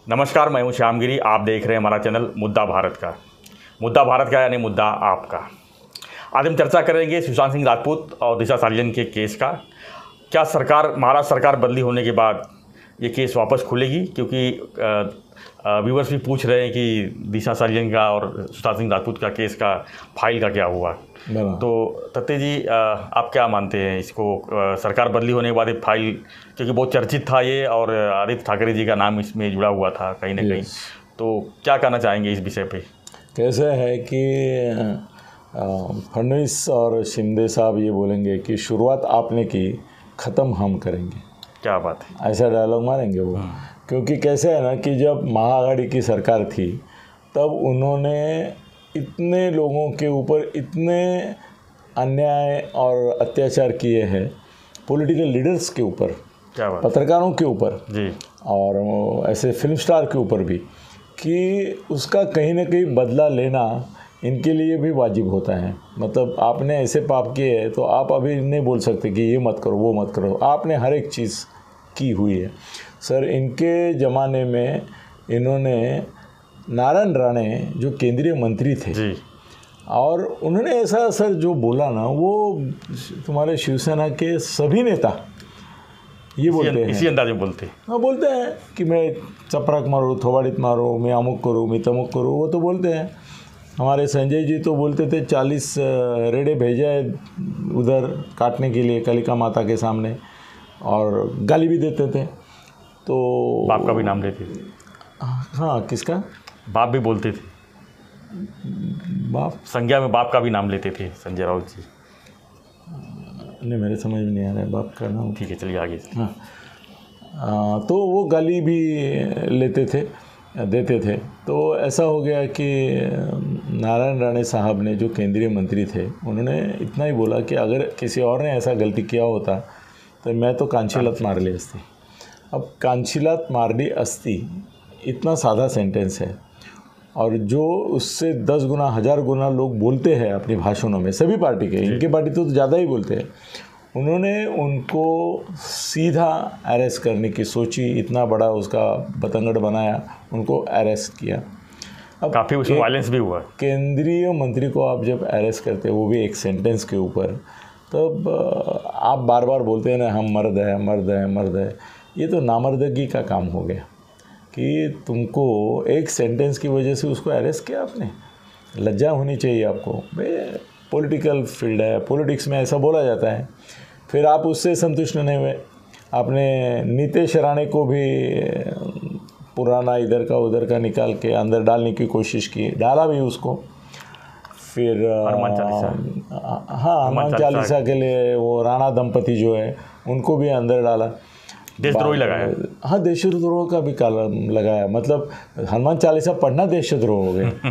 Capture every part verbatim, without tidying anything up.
नमस्कार, मैं हूं श्यामगिरी। आप देख रहे हैं हमारा चैनल मुद्दा भारत का। मुद्दा भारत का यानी मुद्दा आपका। आज हम चर्चा करेंगे सुशांत सिंह राजपूत और दिशा सालियन के केस का। क्या सरकार महाराष्ट्र सरकार बदली होने के बाद ये केस वापस खुलेगी? क्योंकि व्यूवर्स भी पूछ रहे हैं कि दिशा सालियन का और सुशांत सिंह राजपूत का केस का फाइल का क्या हुआ। तो तत्ते जी, आप क्या मानते हैं इसको? सरकार बदली होने के बाद ये फाइल, क्योंकि बहुत चर्चित था ये और आदित्य ठाकरे जी का नाम इसमें जुड़ा हुआ था कहीं ना कहीं, तो क्या कहना चाहेंगे इस विषय पे? कैसे है कि फडणवीस और शिंदे साहब ये बोलेंगे कि शुरुआत आपने की, ख़त्म हम करेंगे। क्या बात है, ऐसा डायलॉग मारेंगे वो। क्योंकि कैसे है ना कि जब महाआघाड़ी की सरकार थी तब उन्होंने इतने लोगों के ऊपर इतने अन्याय और अत्याचार किए हैं, पॉलिटिकल लीडर्स के ऊपर, क्या बात, पत्रकारों के ऊपर जी, और ऐसे फिल्म स्टार के ऊपर भी, कि उसका कहीं ना कहीं बदला लेना इनके लिए भी वाजिब होता है। मतलब आपने ऐसे पाप किए हैं तो आप अभी नहीं बोल सकते कि ये मत करो वो मत करो, आपने हर एक चीज़ की हुई है। सर, इनके ज़माने में इन्होंने नारायण राणे जो केंद्रीय मंत्री थे जी, और उन्होंने ऐसा सर जो बोला ना, वो तुम्हारे शिवसेना के सभी नेता ये बोलते हैं, इसी अंदाज में बोलते हैं। हाँ, बोलते हैं कि मैं चपराक मारूँ, थोबाड़ित मारूँ, मैं अमुक करूँ, मैं तमुक करूँ, वो तो बोलते हैं। हमारे संजय जी तो बोलते थे चालीस रेड़े भेजा है उधर काटने के लिए कालिका माता के सामने, और गाली भी देते थे। तो बाप का भी नाम लेते थे। हाँ, किसका बाप भी बोलते थे, बाप संज्ञा में बाप का भी नाम लेते थे संजय राउत जी। नहीं, मेरे समझ में नहीं आ रहा है बाप का नाम। ठीक है, चलिए आगे। हाँ, आ, तो वो गाली भी लेते थे, देते थे। तो ऐसा हो गया कि नारायण राणे साहब ने, जो केंद्रीय मंत्री थे, उन्होंने इतना ही बोला कि अगर किसी और ने ऐसा गलती किया होता तो मैं तो कांचीलात मार ली असती। अब कांचीलात मार ली असती इतना सादा सेंटेंस है, और जो उससे दस गुना हज़ार गुना लोग बोलते हैं अपनी भाषणों में, सभी पार्टी के, इनकी पार्टी तो ज़्यादा ही बोलते हैं, उन्होंने उनको सीधा अरेस्ट करने की सोची, इतना बड़ा उसका बतंगड़ बनाया, उनको अरेस्ट किया। अब काफ़ी उसमें वायलेंस भी हुआ। केंद्रीय मंत्री को आप जब अरेस्ट करते हैं, वो भी एक सेंटेंस के ऊपर, तब आप बार बार बोलते हैं ना, हम मर्द है मर्द है मर्द है, ये तो नामर्दगी का काम हो गया कि तुमको एक सेंटेंस की वजह से उसको अरेस्ट किया आपने। लज्जा होनी चाहिए आपको। भाई पॉलिटिकल फील्ड है, पॉलिटिक्स में ऐसा बोला जाता है। फिर आप उससे संतुष्ट नहीं हुए, आपने नीतीश राणे को भी पुराना इधर का उधर का निकाल के अंदर डालने की कोशिश की, डाला भी उसको। फिर हनुमान चालीसा, हाँ, हनुमान चालीसा के लिए वो राणा दंपति जो है उनको भी अंदर डाला, देशद्रोही लगाया। हाँ, देशद्रोह का भी कालम लगाया। मतलब हनुमान चालीसा पढ़ना देशद्रोह हो गए।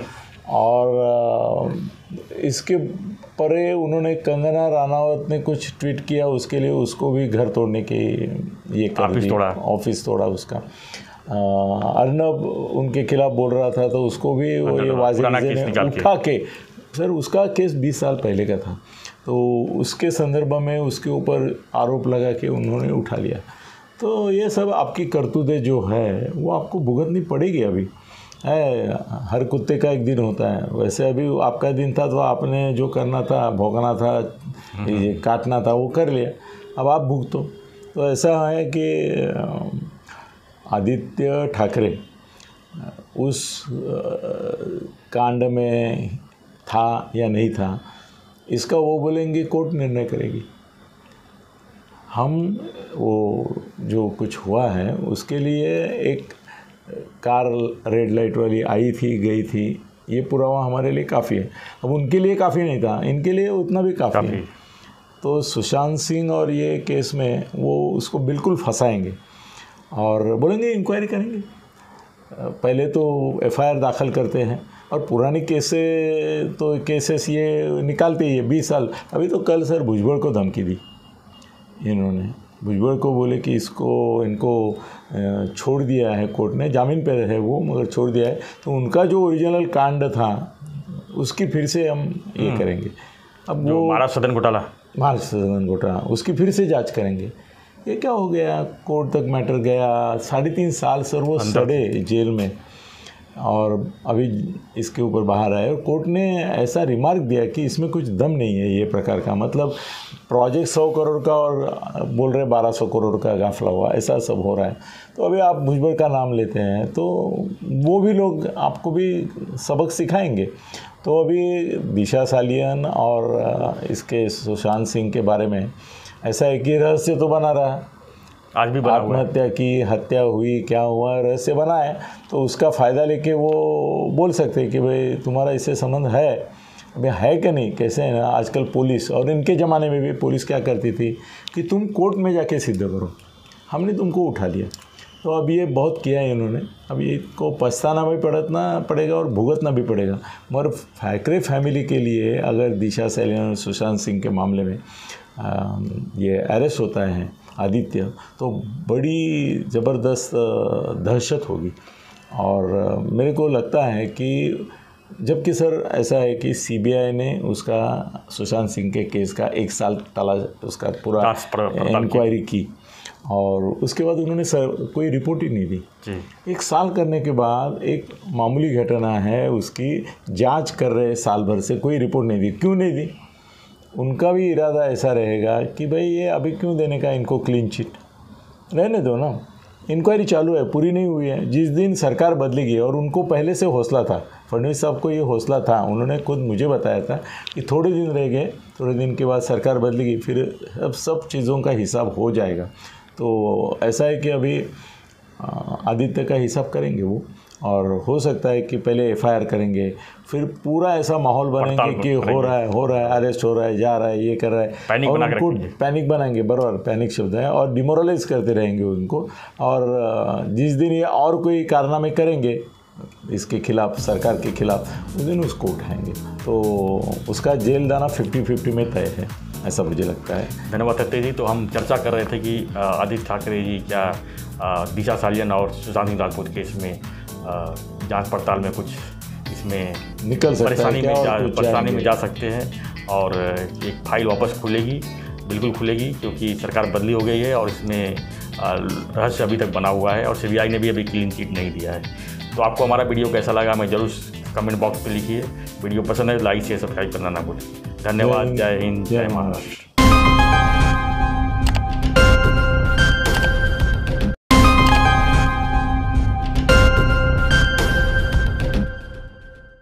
और इसके परे उन्होंने, कंगना राणावत ने कुछ ट्वीट किया, उसके लिए उसको भी घर तोड़ने की ये कर दी, ऑफिस तोड़ा उसका। अर्नब उनके खिलाफ बोल रहा था तो उसको भी वो ये वाजिब ने उठा के, सर उसका केस बीस साल पहले का था, तो उसके संदर्भ में उसके ऊपर आरोप लगा के उन्होंने उठा लिया। तो ये सब आपकी करतूतें जो है वो आपको भुगतनी पड़ेगी। अभी है, हर कुत्ते का एक दिन होता है, वैसे अभी आपका दिन था तो आपने जो करना था, भोगना था, ये काटना था, वो कर लिया, अब आप भुगतो। तो ऐसा है कि आदित्य ठाकरे उस कांड में था या नहीं था, इसका वो बोलेंगे, कोर्ट निर्णय करेगी। हम वो जो कुछ हुआ है उसके लिए एक कार रेड लाइट वाली आई थी, गई थी, ये पुरावा हमारे लिए काफ़ी है। अब उनके लिए काफ़ी नहीं था, इनके लिए उतना भी काफ़ी है। तो सुशांत सिंह और ये केस में वो उसको बिल्कुल फंसाएंगे और बोलेंगे इंक्वायरी करेंगे। पहले तो एफ आई आर दाखिल करते हैं, और पुरानी केसे तो केसेस ये निकालते ही है बीस साल। अभी तो कल सर भुजबल को धमकी दी इन्होंने, भुजबल को बोले कि इसको इनको छोड़ दिया है कोर्ट ने, जामीन पर है वो मगर छोड़ दिया है, तो उनका जो ओरिजिनल कांड था उसकी फिर से हम ये करेंगे। अब वो महाराष्ट्र सदन घोटाला, महाराष्ट्र सदन घोटाला उसकी फिर से जांच करेंगे। ये क्या हो गया, कोर्ट तक मैटर गया, साढ़े तीन साल सर वो सड़े जेल में, और अभी इसके ऊपर बाहर आए और कोर्ट ने ऐसा रिमार्क दिया कि इसमें कुछ दम नहीं है ये प्रकार का, मतलब प्रोजेक्ट सौ करोड़ का और बोल रहे बारह सौ करोड़ का घाफला हुआ, ऐसा सब हो रहा है। तो अभी आप भुजबल का नाम लेते हैं तो वो भी लोग आपको भी सबक सिखाएंगे। तो अभी दिशा सालियन और इसके सुशांत सिंह के बारे में ऐसा है कि रहस्य तो बना रहा, आज भी बना हुआ है। आत्महत्या की, हत्या हुई, क्या हुआ, रहस्य बना है, तो उसका फ़ायदा लेके वो बोल सकते हैं कि भाई तुम्हारा इससे संबंध है। अभी है कि नहीं, कैसे है ना आजकल पुलिस, और इनके ज़माने में भी पुलिस क्या करती थी कि तुम कोर्ट में जाके सिद्ध करो, हमने तुमको उठा लिया। तो अब ये बहुत किया है इन्होंने, अब इसको पछताना भी पड़तना पड़ेगा और भुगतना भी पड़ेगा। मगर ठाकरे फैमिली के लिए अगर दिशा सालियन और सुशांत सिंह के मामले में आ, ये अरेस्ट होता है आदित्य, तो बड़ी ज़बरदस्त दहशत होगी। और मेरे को लगता है कि जबकि सर ऐसा है कि सीबीआई ने उसका सुशांत सिंह के केस का एक साल तलाश, उसका पूरा इंक्वायरी की और उसके बाद उन्होंने सर कोई रिपोर्ट ही नहीं दी जी। एक साल करने के बाद एक मामूली घटना है, उसकी जांच कर रहे साल भर से, कोई रिपोर्ट नहीं दी। क्यों नहीं दी? उनका भी इरादा ऐसा रहेगा कि भाई ये अभी क्यों देने का इनको क्लीन चिट, रहने दो ना, इंक्वायरी चालू है, पूरी नहीं हुई है। जिस दिन सरकार बदलेगी, और उनको पहले से हौसला था, फडणवीस साहब को ये हौसला था, उन्होंने खुद मुझे बताया था कि थोड़े दिन रह गए, थोड़े दिन के बाद सरकार बदलेगी, फिर अब सब चीज़ों का हिसाब हो जाएगा। तो ऐसा है कि अभी आदित्य का हिसाब करेंगे वो, और हो सकता है कि पहले एफआईआर करेंगे, फिर पूरा ऐसा माहौल बनाएंगे कि हो रहा है हो रहा है अरेस्ट हो रहा है, जा रहा है, ये कर रहा है, पैनिक और बना के उनको रखेंगे। पैनिक बनाएंगे, बराबर पैनिक शब्द है, और डिमोरलाइज करते रहेंगे उनको। और जिस दिन ये और कोई कारनामे करेंगे इसके खिलाफ, सरकार के खिलाफ, उस दिन उसको उठाएंगे। तो उसका जेल दाना फिफ्टी फिफ्टी में तय है, ऐसा मुझे लगता है। धन्यवाद सत्य जी। तो हम चर्चा कर रहे थे कि आदित्य ठाकरे जी क्या दिशा सालियन और सुशांत सिंह राजपूत केस में जांच पड़ताल में कुछ इसमें निकल सकता परेशानी है, में जा कुछ परेशानी में जा सकते हैं, और एक फाइल वापस खुलेगी, बिल्कुल खुलेगी, क्योंकि सरकार बदली हो गई है और इसमें रहस्य अभी तक बना हुआ है और सीबीआई ने भी अभी क्लीन चिट नहीं दिया है। तो आपको हमारा वीडियो कैसा लगा हमें जरूर कमेंट बॉक्स पे लिखिए। वीडियो पसंद है लाइक शेयर सब्सक्राइब करना ना भूलें। धन्यवाद। जय हिंद, जय महाराष्ट्र।